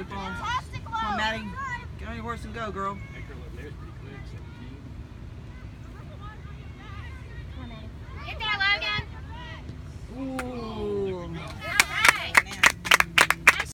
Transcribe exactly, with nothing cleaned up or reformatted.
Come on, Maddie. Get on your horse and go, girl.